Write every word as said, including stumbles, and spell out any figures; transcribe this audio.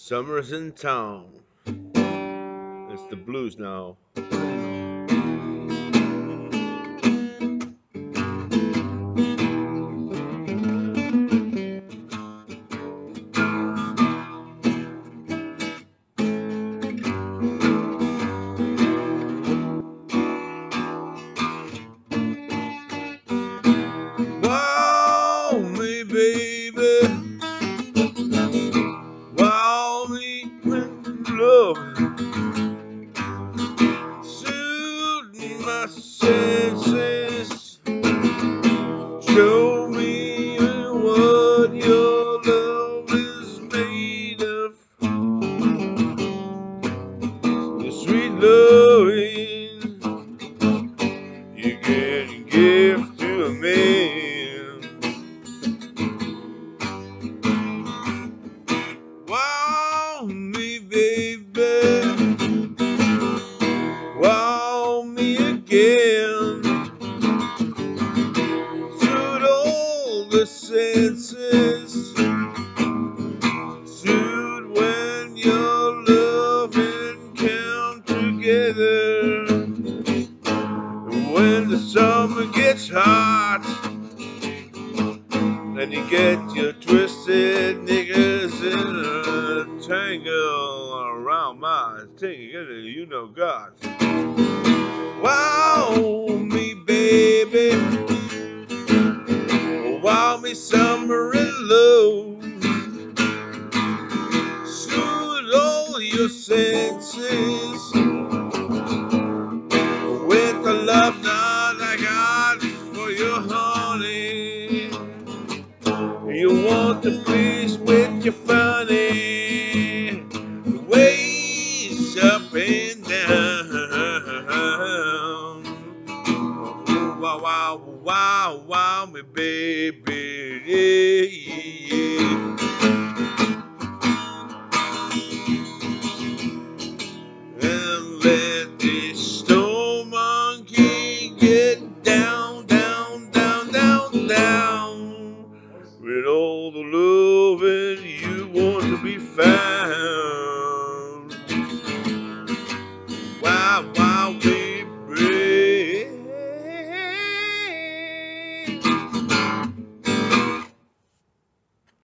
Summer's in town. It's the blues now. Wow, me baby, wow me with love, soothe my senses, show me what your love is made of. Your sweet loving, you can give to a man. Wow, me baby, wow me again. Suit all the senses, suit when your loving come together. When the summer gets hot, and you get your twisted niggas in a tangle around my tangle, you know God. Wow, me baby, wow me summer and low, soothe all your senses with the love that I got for your honey. You want to please with your funny ways up and down. Wow, wow, wow, wow, me baby.